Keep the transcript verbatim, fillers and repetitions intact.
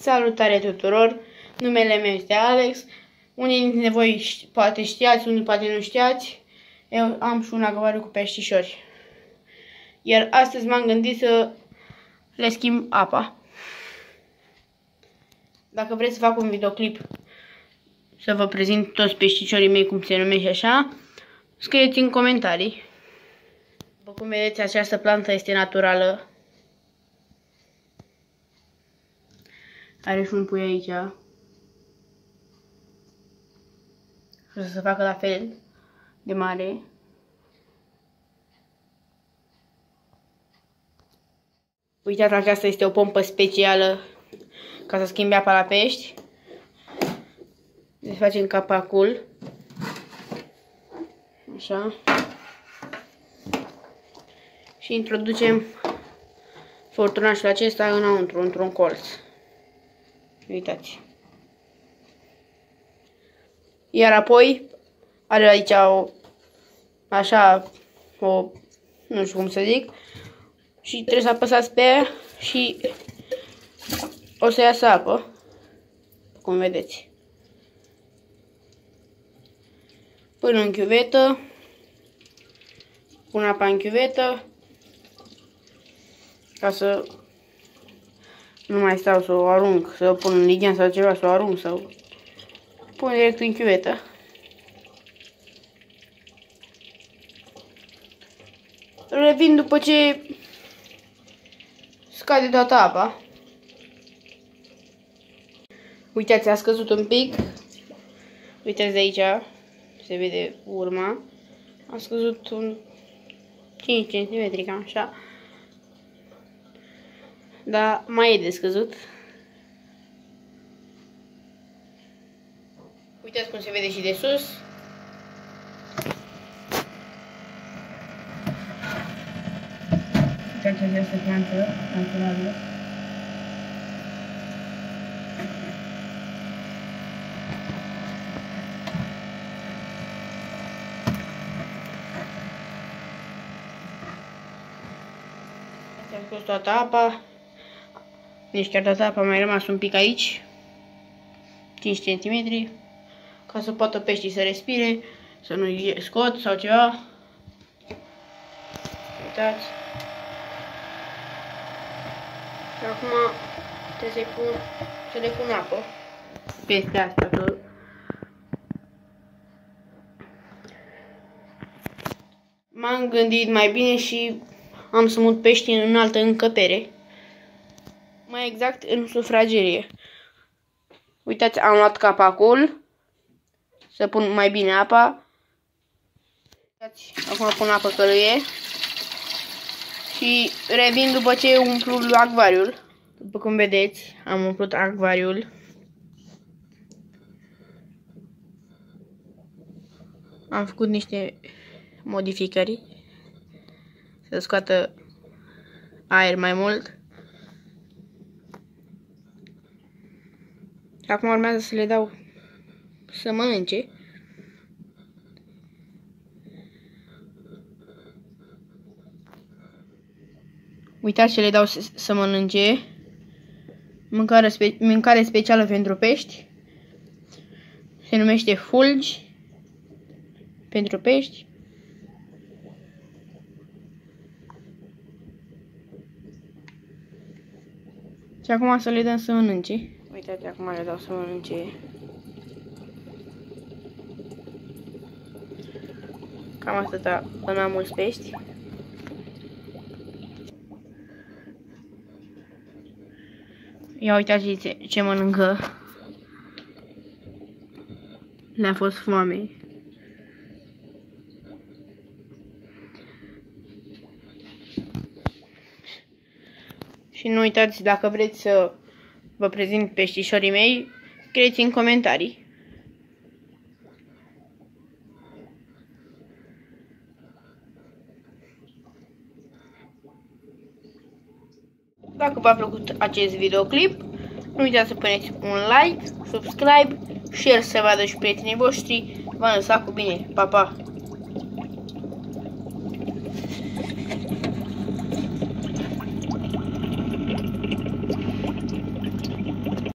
Salutare tuturor, numele meu este Alex. Unii dintre voi poate știați, unii poate nu știați. Eu am și un acvariu cu peștișori. Iar astăzi m-am gândit să le schimb apa. Dacă vreți să fac un videoclip să vă prezint toți peștișorii mei, cum se numește așa, scrieți în comentarii. După cum vedeți, această plantă este naturală. Are și un pui aici. Și o să se facă la fel de mare. Uitați, aceasta este o pompă specială ca să schimbi apa la pești. Deci facem capacul. Așa. Și introducem furtunașul acesta înăuntru, într-un colț. Uitați. Iar apoi are aici o, așa, o, nu știu cum să zic, și trebuie să apăsați pe ea și o să iasă apă, cum vedeți. Până în chiuvetă, pun apa în chiuvetă, ca să nu mai stau să o arunc, să o pun în lighean sau ceva, să o arunc sau pun direct în chiuvetă. Revin după ce scade toată apa. Uitați, a scăzut un pic. Uitați de aici, se vede urma. A scăzut un cinci centimetri, cam așa. Dar mai e de scăzut. Uitați cum se vede și de sus. Uitați această plantă naturală. Am scos toată apa. Nici chiar toată apa, mai rămas un pic aici. cinci centimetri. Ca să poată peștii să respire, să nu-i scot sau ceva. Uitați. Și acum trebuie să-i pun, să le pun apă peste asta tot. M-am gândit mai bine și am să mut peștii în altă încăpere. Mai exact în sufragerie. Uitați, am luat capacul să pun mai bine apa. Uitați, acum pun apă călâie. Și revin după ce umplu acvariul. După cum vedeți, am umplut acvariul. Am făcut niște modificări să scoată aer mai mult. Acum urmează să le dau să mănânce. Uitați ce le dau să, să mănânce. Mâncare, spe, mâncare specială pentru pești. Se numește fulgi pentru pești. Și acum să le dăm să mănânce. Uitați, acum le dau să mănânce. Cam atâta până am mulți pești. Ia uitați ce, ce mănâncă. Le-a fost foame. Și nu uitați, dacă vreți să vă prezint peștișorii mei, scrieți în comentarii. Dacă v-a plăcut acest videoclip, nu uitați să puneți un like, subscribe, share să vadă și prietenii voștri. V-am lăsat cu bine. Pa, pa!